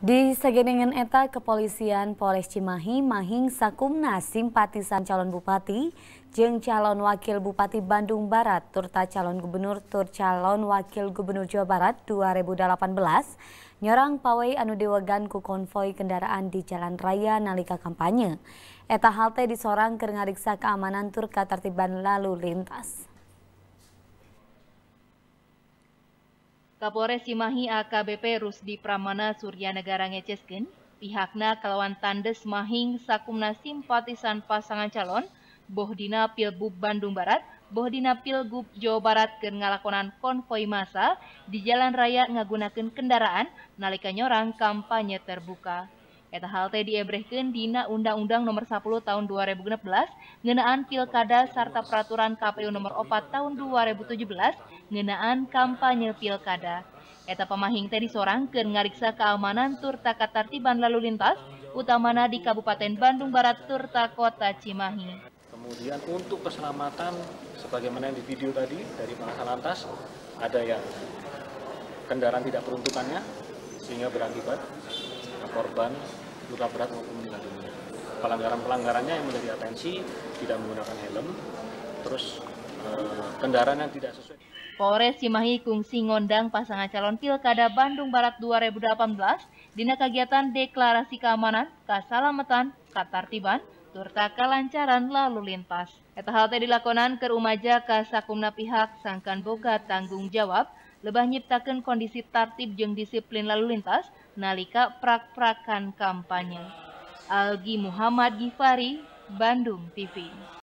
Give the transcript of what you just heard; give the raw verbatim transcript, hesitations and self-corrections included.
Di sageningan eta kepolisian Polres Cimahi mahing sakumna simpatisan calon bupati jeung calon wakil bupati Bandung Barat turta calon gubernur tur calon wakil gubernur Jawa Barat dua ribu delapan belas nyorang pawai anu diwegan ku konvoi kendaraan di jalan raya nalika kampanye. Eta halte disorang keur ngariksa keamanan tur katertiban lalu lintas. Kapolres Cimahi A K B P Rusdi Pramana Surya Negara ngeceskeun pihakna kalawan tandes mahing sakumna simpatisan pasangan calon boh dina Pilgub Bandung Barat, boh dina Pilgub Jawa Barat keur ngalakonan konvoi massa di jalan raya ngagunakeun kendaraan nalika nyorang kampanye terbuka. Eta halte diebrehkeun dina Undang-Undang Nomor sepuluh Tahun dua ribu enam belas ngeunaan pilkada sarta peraturan K P U Nomor empat Tahun dua ribu tujuh belas ngeunaan kampanye pilkada. Eta pamahing teh disorangkeun ngariksa keamanan turta katartiban lalu lintas utamana di Kabupaten Bandung Barat turta Kota Cimahi. Kemudian untuk keselamatan sebagaimana yang di video tadi dari Pak Lantas ada yang kendaraan tidak peruntukannya sehingga berakibat korban luka berat maupun meninggal dunia. Pelanggaran-pelanggarannya yang menjadi atensi tidak menggunakan helm, terus eh, kendaraan yang tidak sesuai. Polres Cimahi kungsi ngondang pasangan calon pilkada Bandung Barat dua ribu delapan belas dina kegiatan deklarasi keamanan, kasalamatan, katartiban, turta kalancaran lalu lintas. Eta hal teh dilakonan keur umaja ka sakumna pihak sangkan boga tanggung jawab lebah nyiptakeun kondisi tertib jeung disiplin lalu lintas nalika prak-prakan kampanye. Algi Muhammad Gifari, Bandung T V.